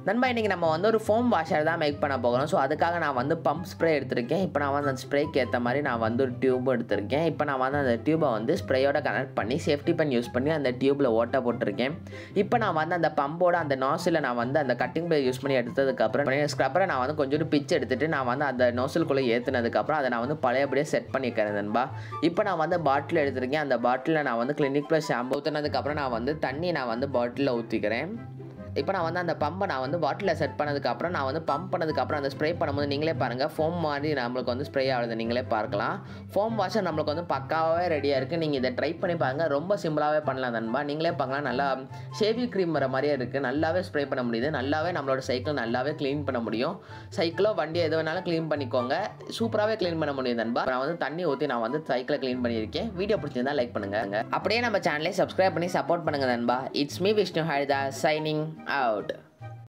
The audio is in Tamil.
நண்பா இன்றைக்கி நம்ம வந்து ஒரு ஃபோம் வாஷர் தான் மேக் பண்ண போகிறோம். ஸோ அதுக்காக நான் வந்து பம்ப் ஸ்ப்ரே எடுத்திருக்கேன். இப்போ நான் வந்து அந்த ஸ்ப்ரேக்கு ஏற்ற மாதிரி நான் வந்து ஒரு டியூப் எடுத்திருக்கேன். இப்போ நான் வந்து அந்த டியூபை வந்து ஸ்ப்ரேயோட கனெக்ட் பண்ணி சேஃப்டி பென் யூஸ் பண்ணி அந்த டியூப்பில் ஓட்ட போட்டிருக்கேன். இப்போ நான் வந்து அந்த பம்போட அந்த நாசில் நான் வந்து அந்த கட்டிங் பிளேட் யூஸ் பண்ணி எடுத்ததுக்கப்புறம் ஸ்க்ரப்பரை நான் வந்து கொஞ்சோண்டு பிச் எடுத்துகிட்டு நான் வந்து அந்த நோசிலுக்குள்ளே ஏற்றுனதுக்கப்புறம் அதை நான் வந்து பழையபடியே செட் பண்ணிக்கிறேன் நண்பா. இப்போ நான் வந்து பாட்டில் எடுத்திருக்கேன். அந்த பாட்டிலில் நான் வந்து கிளினிக் ப்ளஸ் ஷாம்பு ஊற்றினதுக்கப்புறம் நான் வந்து தண்ணி நான் வந்து பாட்டிலில் ஊற்றிக்கிறேன். இப்போ நான் வந்து அந்த பம்பை நான் வந்து பாட்டிலில் செட் பண்ணதுக்கப்புறம் நான் வந்து பம்ப் பண்ணதுக்கப்புறம் அந்த ஸ்ப்ரே பண்ணும்போது நீங்களே பாருங்கள் ஃபோம் மாதிரி நம்மளுக்கு வந்து ஸ்ப்ரே ஆகுது, நீங்களே பார்க்கலாம். ஃபோம் வாஷர் நம்மளுக்கு வந்து பக்காவாகவே ரெடியாக இருக்குது. நீங்கள் இதை ட்ரை பண்ணி பாருங்கள், ரொம்ப சிம்பிளாகவே பண்ணலாம் நண்பா. நீங்களே பார்க்கலாம், நல்லா ஷேவிங் க்ரீம் வர மாதிரியே இருக்குது. நல்லாவே ஸ்ப்ரே பண்ண முடியுது, நல்லாவே நம்மளோட சைக்கிள் நல்லாவே க்ளீன் பண்ண முடியும். சைக்கிளோ வண்டி எது வேணாலும் க்ளீன் பண்ணிக்கோங்க, சூப்பராகவே க்ளீன் பண்ண முடியும் நண்பா. நான் வந்து தண்ணி ஊற்றி நான் வந்து சைக்கிளை க்ளீன் பண்ணியிருக்கேன். வீடியோ பிடிச்சிருந்தா லைக் பண்ணுங்கள், அப்படியே நம்ம சேனலை சப்ஸ்கிரைப் பண்ணி சப்போர்ட் பண்ணுங்கள் நண்பா. It's me Vishnu Haridas signing out.